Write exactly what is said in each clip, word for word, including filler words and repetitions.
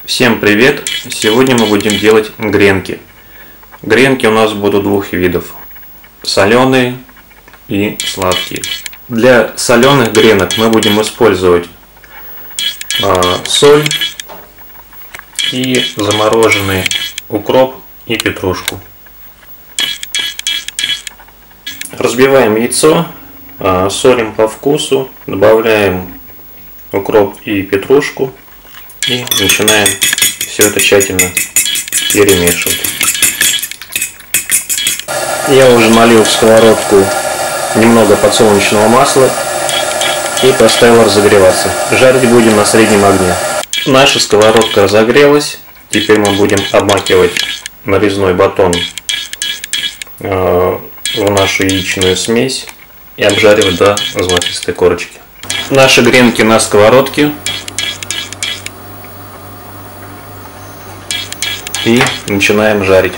Всем привет! Сегодня мы будем делать гренки. Гренки у нас будут двух видов: соленые и сладкие. Для соленых гренок мы будем использовать э, соль и замороженный укроп и петрушку. Разбиваем яйцо, э, солим по вкусу, добавляем укроп и петрушку и начинаем все это тщательно перемешивать. Я уже налил в сковородку немного подсолнечного масла и поставил разогреваться. Жарить будем на среднем огне. Наша сковородка разогрелась. Теперь мы будем обмакивать нарезной батон в нашу яичную смесь и обжаривать до золотистой корочки. Наши гренки на сковородке. И начинаем жарить.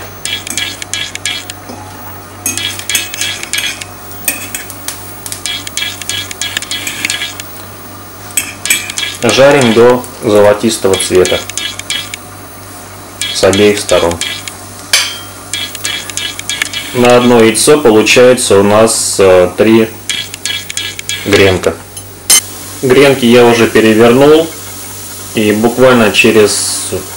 Жарим до золотистого цвета с обеих сторон. На одно яйцо получается у нас три гренка. Гренки я уже перевернул, и буквально через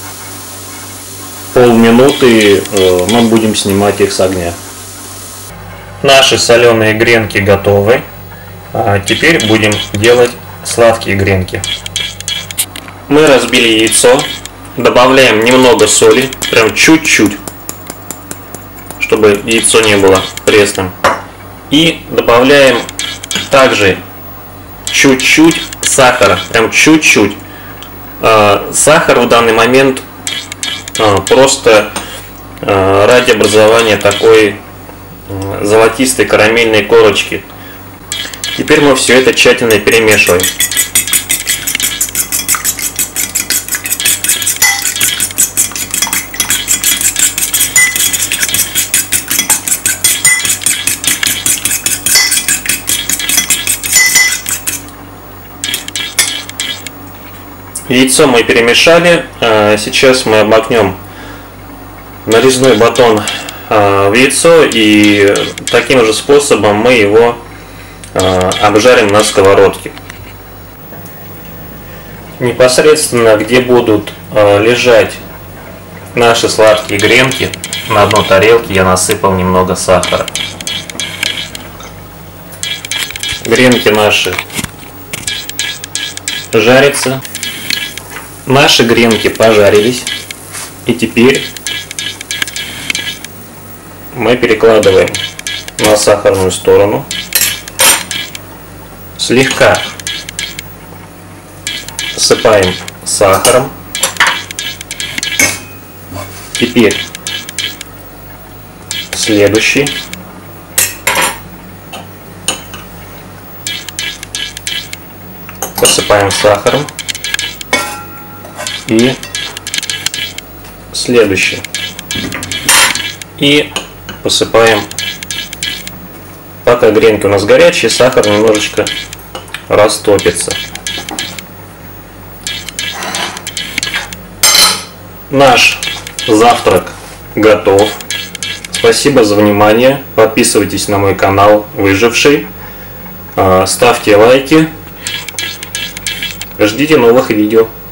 полминуты мы будем снимать их с огня. Наши соленые гренки готовы. А теперь будем делать сладкие гренки. Мы разбили яйцо, добавляем немного соли, прям чуть-чуть, чтобы яйцо не было пресным. И добавляем также чуть-чуть сахара, прям чуть-чуть. Сахар в данный момент просто ради образования такой золотистой карамельной корочки. Теперь мы все это тщательно перемешиваем. Яйцо мы перемешали. Сейчас мы обмакнем нарезной батон в яйцо, и таким же способом мы его обжарим на сковородке. Непосредственно, где будут лежать наши сладкие гренки, на дно тарелки я насыпал немного сахара. Гренки наши жарятся. Наши гренки пожарились, и теперь мы перекладываем на сахарную сторону, слегка посыпаем сахаром. Теперь следующий. Посыпаем сахаром. И следующий. И посыпаем. Пока гренки у нас горячие, сахар немножечко растопится. Наш завтрак готов. Спасибо за внимание. Подписывайтесь на мой канал Выживший. Ставьте лайки. Ждите новых видео.